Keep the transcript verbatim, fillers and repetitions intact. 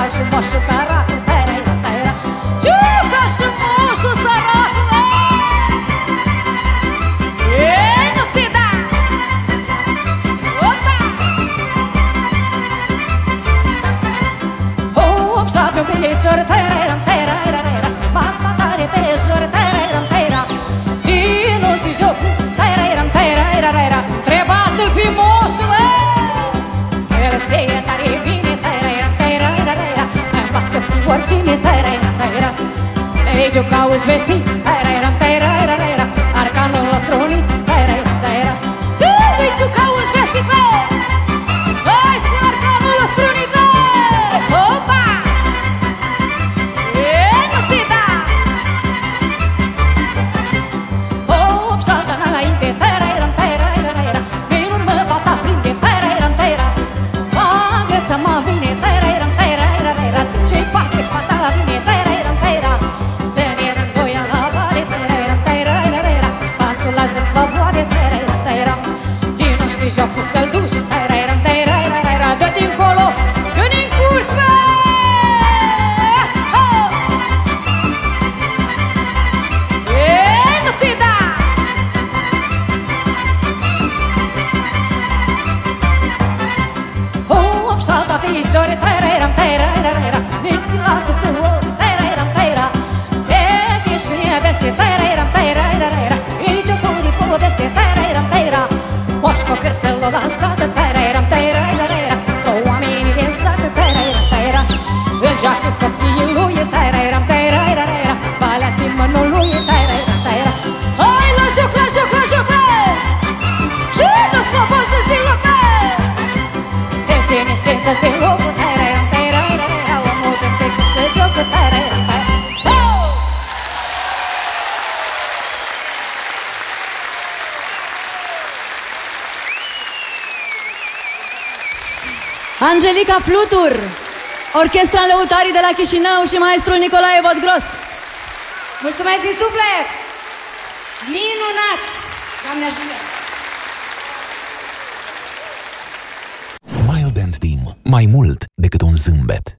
și moșul săracul, tera, tera. Ciucă și moșul săracul, ei, nu te da! Opa! Hop, șapte-un pilicior, tera, tera, tera. Schivați matare pe jur, tera, tera. Ei, nu știi jocul, tera, tera, tera. Întrebați-l pe moșul, el știe tare bine, tera, tera, tera. Învață pe oricine, tera, tera. Ei, jucau-și vestit, tera, tera, tera. Arcanul nostru unit, tera, tera. Ei, jucau-și vestit, bă! Ei, și arcanul nostru unit, bă! Opa! Ei, nu te da! Hop, saltă înainte, tera, tera, tera. Din urmă fata prinde, tera, tera. Bagă să mă vine, tera, tera, tera. De ce-i parte fata vine, tera, tera. Ține rânduia la vale, tera, tera, tera. Pasul la jos la voade, tera, tera. Din nu știi jocul să-l duci, tera, tera, tera. Dă-te încolo, când încurci, bă! Ei, nu te da! Hop, salta ficiore, tera, tera, tera. Nici la subțău, tera, tera. Fete și neveste, tera, tera, tera. Ei, jocul de poveste, tera, tera. Moș cu cârțelul lansat, tera, tera, tera. Cu oamenii din sat, tera, tera. Îl joacă copiii lui, tera, tera, tera. Balea din mânul lui, tera, tera. Hai la joc, la joc, la joc, bă! Și nu sloboză-ți din loc, bă! De ce ne sfințești în locul, tera, tera, tera. Omul de pecul și jocul, tera, tera. Angelica Flutur, Orchestra în Lăutarii de la Chișinău și maestrul Nicolae Vodgros. Mulțumesc din suflet! Minunați! Doamne ajută! Smile Dent Team. Mai mult decât un zâmbet.